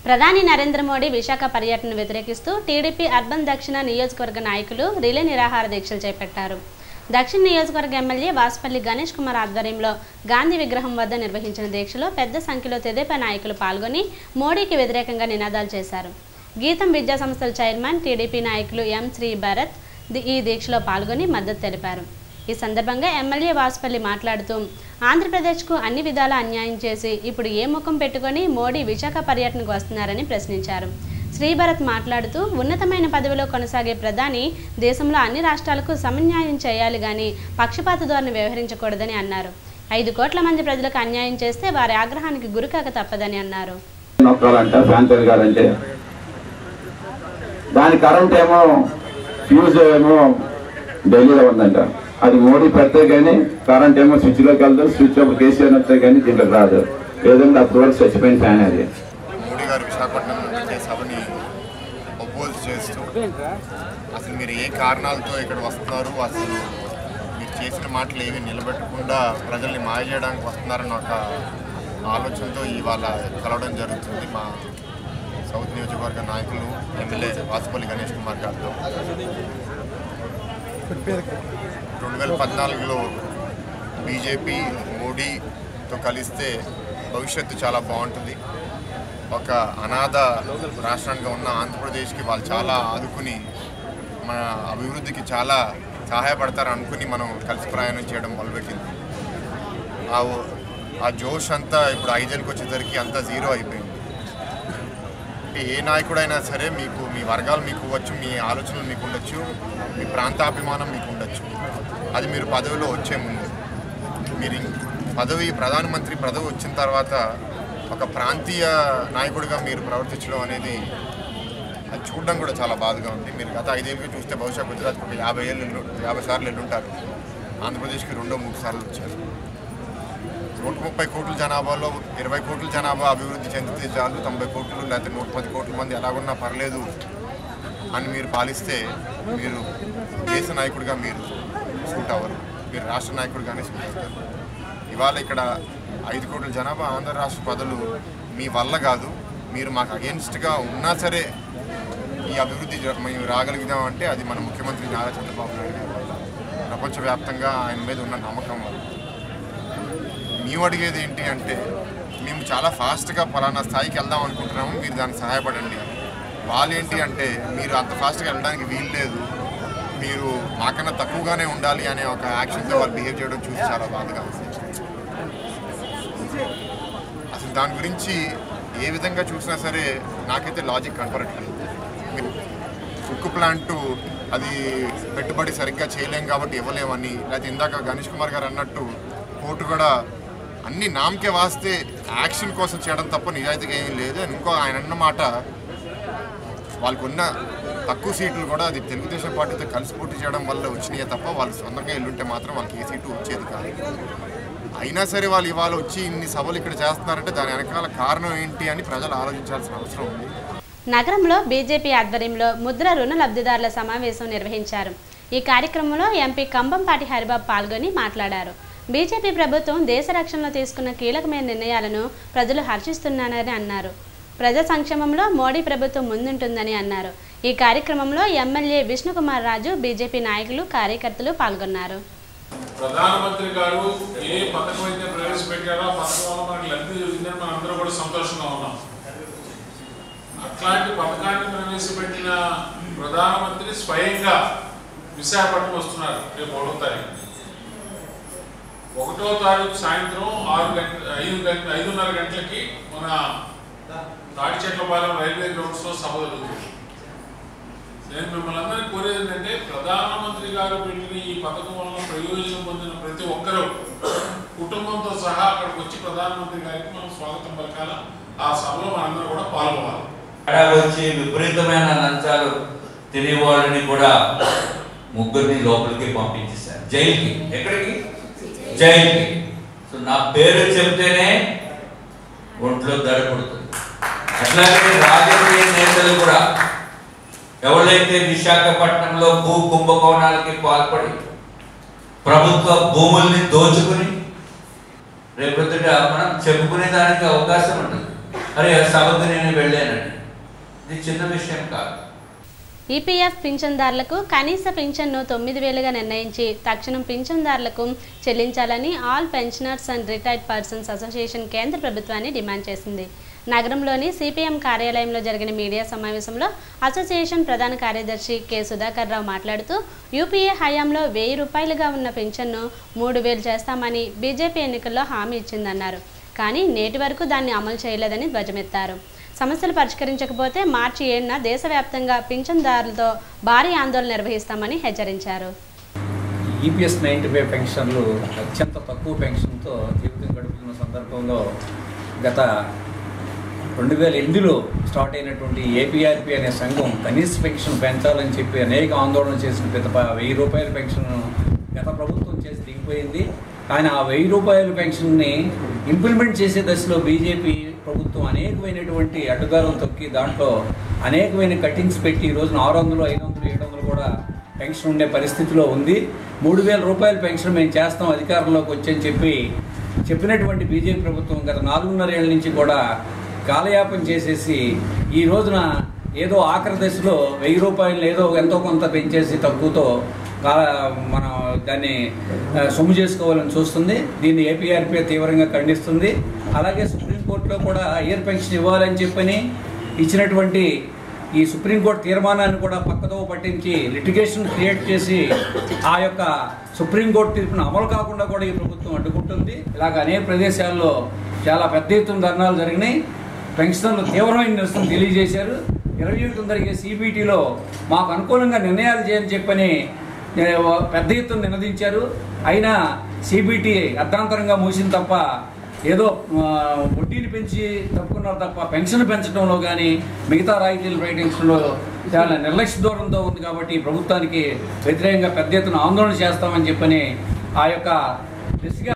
ప్రధాని నరేంద్ర మోడీ విశాఖ పర్యటనను వ్యతిరేకిస్తూ టీడీపీ అర్బన్ దక్షిణ నియోజకవర్గ నాయకులు రిలే నిరాహార దీక్షలు చేపట్టారు. దక్షిణ నియోజకవర్గ ఎమ్మెల్యే వాసుపల్లి గణేష్ కుమార్ ఆధ్వర్యంలో గాంధీ విగ్రహం వద్ద నిర్వహించిన దీక్షలో పెద్ద సంఖ్యలో తెదేపా నాయకులు పాల్గొని మోడీకి వ్యతిరేకంగా నినాదాలు చేశారు. గీతం విద్యా సంస్థల చైర్మన్ టీడీపీ నాయకులు ఎం శ్రీ భరత్ ఈ దీక్షలో పాల్గొని మద్దతు తెలిపారు. ఈ సందర్భంగా ఎమ్మెల్యే వాసుపల్లి మాట్లాడుతూ ఆంధ్రప్రదేశ్కు అన్ని విధాల అన్యాయం చేసి ఇప్పుడు ఏ ముఖం పెట్టుకొని మోడీ విశాఖ పర్యటనకు వస్తున్నారని ప్రశ్నించారు. శ్రీభరత్ మాట్లాడుతూ ఉన్నతమైన పదవిలో కొనసాగే ప్రధాని దేశంలో అన్ని రాష్ట్రాలకు సమన్యాయం చేయాలి గాని పక్షపాత ధోరణి వ్యవహరించకూడదని అన్నారు. 5 కోట్ల మంది ప్రజలకు అన్యాయం చేస్తే వారి ఆగ్రహానికి గురికాక తప్పదని అన్నారు. దాని కరెంట్ ఏమో ఫ్యూజ్ ఏమో ఢిల్లీలో ఉందంట. అది మోడీ పెడితే కానీ కరెంట్ ఏమో స్విచ్లోకి వెళ్తాం, స్విచ్ ఒక కేసీఆర్ వస్తే కానీ దీంట్లోకి రాదు. ఏదంటే అప్పుడు వరకు చచ్చిపోయిన ఫ్యాన్ అది. మోడీ గారు విశాఖపట్నం సభని ఒపోజ్ చేస్తూ అసలు మీరు ఏ కారణాలతో ఇక్కడ వస్తున్నారు, అసలు మీరు చేసిన మాటలు ఏవి నిలబెట్టకుండా ప్రజల్ని మాయ చేయడానికి వస్తున్నారన్న ఒక ఆలోచనతో ఇవాళ కలవడం జరుగుతుంది. మా సౌత్ నియోజకవర్గ నాయకులు ఎమ్మెల్యే వాసుపల్లి గణేష్ కుమార్ గారితో 2014లో బీజేపీ మోడీతో కలిస్తే భవిష్యత్తు చాలా బాగుంటుంది. ఒక అనాథ రాష్ట్రంగా ఉన్న ఆంధ్రప్రదేశ్కి వాళ్ళు చాలా ఆదుకుని మన అభివృద్ధికి చాలా సహాయపడతారు అనుకుని మనం కలిసి ప్రయాణం చేయడం మొదలుపెట్టింది. ఆ జోష్ అంతా ఇప్పుడు 5 ఏళ్ళకి వచ్చేసరికి అంతా జీరో అయిపోయింది. ఏ నాయకుడైనా సరే మీకు మీ వర్గాలు మీకు ఇవ్వచ్చు, మీ ఆలోచనలు మీకు ఉండొచ్చు, మీ ప్రాంతాభిమానం మీకు ఉండొచ్చు. అది మీరు పదవిలో వచ్చే ముందు మీరు ప్రధానమంత్రి పదవి వచ్చిన తర్వాత ఒక ప్రాంతీయ నాయకుడిగా మీరు ప్రవర్తించడం అనేది అది చూడడం కూడా చాలా బాధగా ఉంది. మీరు గత 5 ఏళ్ళకి చూస్తే బహుశా గుజరాత్కి ఒక 50 సార్లు వెళ్ళుంటారు. ఆంధ్రప్రదేశ్కి 2-3 సార్లు వచ్చారు. 130 కోట్ల జనాభాలో 20 కోట్ల జనాభా అభివృద్ధి చెందితే చాలు, 90 కోట్లు లేకపోతే 110 కోట్ల మంది ఎలాగున్నా పర్లేదు అని మీరు పాలిస్తే మీరు దేశ నాయకుడిగా మీరు సూట్ అవ్వరు, మీరు రాష్ట్ర నాయకుడిగానే సూట్ అవుతారు. ఇవాళ ఇక్కడ 5 కోట్ల జనాభా ఆంధ్ర రాష్ట్ర ప్రజలు మీ వల్ల కాదు, మీరు మాకు అగేన్స్ట్గా ఉన్నా సరే ఈ అభివృద్ధి మేము రాగలిగినామంటే అది మన ముఖ్యమంత్రి నారా చంద్రబాబు నాయుడు గారి వల్ల, ప్రపంచవ్యాప్తంగా ఆయన మీద ఉన్న నమ్మకం వల్ల. మేము అడిగేది ఏంటి అంటే మేము చాలా ఫాస్ట్గా పలానా స్థాయికి వెళ్దాం అనుకుంటున్నాము, మీరు దానికి సహాయపడండి అని. వాళ్ళు ఏంటి అంటే మీరు అంత ఫాస్ట్గా వెళ్ళడానికి వీలు లేదు, మీరు మాకన్నా తక్కువగానే ఉండాలి అనే ఒక యాక్షన్తో వాళ్ళు బిహేవ్ చేయడం చూసి చాలా బాధగా ఉంది. అసలు దాని గురించి ఏ విధంగా చూసినా సరే నాకైతే లాజిక్ కనపడట్లేదు. ఉక్కు ప్లాంటు అది పెట్టుబడి సరిగ్గా చేయలేం కాబట్టి ఇవ్వలేమని, లేకపోతే ఇందాక గణేష్ కుమార్ గారు అన్నట్టు కోర్టు కూడా అన్ని నామకే వాస్తే యాక్షన్ కోసం చేయడం తప్ప నిజాయితీగా ఏమీ లేదు అని. ఇంకో ఆయన అన్నమాట వాళ్ళకున్న తక్కువ సీట్లు కూడా అది తెలుగుదేశం పార్టీతో కలిసి పోటీ చేయడం వల్ల వచ్చినాయే తప్ప వాళ్ళు సొంతంగా వెళ్ళుంటే మాత్రం వాళ్ళకి ఏ సీటు వచ్చేది కాదు. అయినా సరే వాళ్ళు ఇవాళ వచ్చి ఇన్ని సభలు ఇక్కడ చేస్తున్నారంటే దాని వెనకాల కారణం ఏంటి అని ప్రజలు ఆలోచించాల్సిన అవసరం ఉంది. నగరంలో బీజేపీ ఆధ్వర్యంలో ముద్ర రుణ లబ్ధిదారుల సమావేశం నిర్వహించారు. ఈ కార్యక్రమంలో ఎంపీ కంబంపాటి హరిబాబు పాల్గొని మాట్లాడారు. బీజేపీ ప్రభుత్వం దేశ రక్షణలో తీసుకున్న కీలకమైన నిర్ణయాలను ప్రజలు హర్షిస్తున్నారని అన్నారు. ప్రజా సంక్షేమంలో మోడీ ప్రభుత్వం ముందుంటుందని అన్నారు. ఈ కార్యక్రమంలో ఎమ్మెల్యే విష్ణుకుమార్ రాజు, బీజేపీ నాయకులు, కార్యకర్తలు పాల్గొన్నారు. ప్రధానమంత్రి గారు ఏ పథకం అయితే ప్రవేశపెట్టారో ఆ పథకం వల్ల మనకి లబ్ధి జరిగిందని మనం అందరూ కూడా సంతోషంగా ఉన్నాం. అట్లాంటి పథకాన్ని ప్రవేశపెట్టిన ప్రధానమంత్రి స్వయంగా విశాఖపట్నం వస్తున్నారు. రేపు 1వ తారీఖు 1వ తారీఖు సాయంత్రం 5:30 గంటలకి మన తాడిచెట్లపాలెం రైల్వే గ్రౌండ్స్లో సభ జరుగుతుంది. నేను మిమ్మల్ని అందరినీ కోరేది ఏంటంటే ప్రధానమంత్రి గారు పెట్టిన ఈ పథకం వల్ల ప్రయోజనం పొందిన ప్రతి ఒక్కరూ కుటుంబంతో సహా అక్కడికి వచ్చి ప్రధానమంత్రి గారికి మనం స్వాగతం పలకాల. ఆ సభలో మనందరూ కూడా పాల్గొనాలి. వచ్చి విపరీతమైన లంచాలు తినేవాళ్ళని కూడా 3 లోపలికి పంపించేశారు, జైలుకి. ఎక్కడికి? జైలుకి. సో నా పేరు చెప్తేనే ఒంట్లో దడపడుతుంది. అట్లాగే రాజకీయ నేతలు కూడా ఎవరైతే విశాఖపట్నంలో భూ కుంభకోణాలకి పాల్పడి ప్రభుత్వ భూముల్ని దోచుకుని రేపొద్దుట మనం చెప్పుకునే దానికి అవకాశం ఉంటుంది. అరే సభకు నేను వెళ్ళానండి, ఇది చిన్న విషయం కాదు. ఈపీఎఫ్ పింఛన్దారులకు కనీస పింఛన్ను 9,000గా నిర్ణయించి తక్షణం పింఛన్దారులకు చెల్లించాలని all pensioners and retired persons association కేంద్ర ప్రభుత్వాన్ని డిమాండ్ చేసింది. నగరంలోని సిపిఎం కార్యాలయంలో జరిగిన మీడియా సమావేశంలో అసోసియేషన్ ప్రధాన కార్యదర్శి కె సుధాకర్ రావు మాట్లాడుతూ యూపీఏ హయాంలో 1,000 రూపాయలుగా ఉన్న పింఛన్ను 3,000 చేస్తామని బీజేపీ ఎన్నికల్లో హామీ ఇచ్చిందన్నారు. కానీ నేటి వరకు దాన్ని అమలు చేయలేదని ధ్వజమెత్తారు. సమస్యలు పరిష్కరించకపోతే మార్చి 7న దేశవ్యాప్తంగా పింఛన్దారులతో భారీ ఆందోళన నిర్వహిస్తామని హెచ్చరించారు. ఈపీఎస్ 95 పెన్షన్లు అత్యంత తక్కువ పెన్షన్తో జీవితం గడుపుతున్న సందర్భంలో గత 2008లో స్టార్ట్ అయినటువంటి ఏపీఆర్పీ అనే సంఘం కనీస పెన్షన్ పెంచాలని చెప్పి అనేక ఆందోళన చేసిన పెద్ద 1,000 రూపాయల పెన్షన్ గత ప్రభుత్వం చేసి దిగిపోయింది. కానీ ఆ 1,000 రూపాయల పెన్షన్ని ఇంప్లిమెంట్ చేసే దశలో బీజేపీ ప్రభుత్వం అనేకమైనటువంటి అడ్డుదారులు తొక్కి దాంట్లో అనేకమైన కటింగ్స్ పెట్టి ఈ రోజున 600, 500, 700 కూడా పెన్షన్ ఉండే పరిస్థితిలో ఉంది. 3,000 రూపాయల పెన్షన్ మేము చేస్తాం అధికారంలోకి వచ్చని చెప్పినటువంటి బీజేపీ ప్రభుత్వం గత 4.5 ఏళ్ల నుంచి కూడా కాలయాపన చేసేసి ఈ రోజున ఏదో ఆఖరి దశలో 1,000 రూపాయలు ఏదో ఎంతో కొంత పెంచేసి తక్కువతో మనం దాన్ని సొమ్ము చేసుకోవాలని చూస్తుంది. దీన్ని ఏపీఆర్పీ తీవ్రంగా ఖండిస్తుంది. అలాగే సుప్రీంకోర్టులో కూడా హయ్యర్ పెన్షన్ ఇవ్వాలని చెప్పని ఇచ్చినటువంటి ఈ సుప్రీంకోర్టు తీర్మానాన్ని కూడా పక్కదో పట్టించి లిటిగేషన్ క్రియేట్ చేసి ఆ యొక్క సుప్రీంకోర్టు తీర్పును అమలు కాకుండా కూడా ఈ ప్రభుత్వం అడ్డుకుంటుంది. ఇలాగ అనేక ప్రదేశాల్లో చాలా పెద్ద ఎత్తున ధర్నాలు జరిగినాయి. పెన్షనర్లు తీవ్రమైన నిరసన తెలియజేశారు. 21 జరిగే సిబిటీలో మాకు అనుకూలంగా నిర్ణయాలు చేయని చెప్పని పెద్ద ఎత్తున నినదించారు. అయినా సిబిటీ అర్ధాంతరంగా మూసింది తప్ప ఏదో వడ్డీని పెంచి తప్పుకున్నారు తప్ప పెన్షన్ పెంచడంలో కానీ మిగతా రాయితీలు ప్రకటించడంలో చాలా నిర్లక్ష్య దూరంతో ఉంది. కాబట్టి ప్రభుత్వానికి వ్యతిరేకంగా పెద్ద ఎత్తున ఆందోళన చేస్తామని చెప్పని ఆ యొక్క దిశగా